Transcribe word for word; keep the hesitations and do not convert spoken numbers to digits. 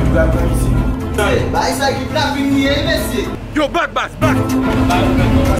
vai pra mim sim. Vai isso aqui pra mim, hein, Messi? Yo, back, back, back.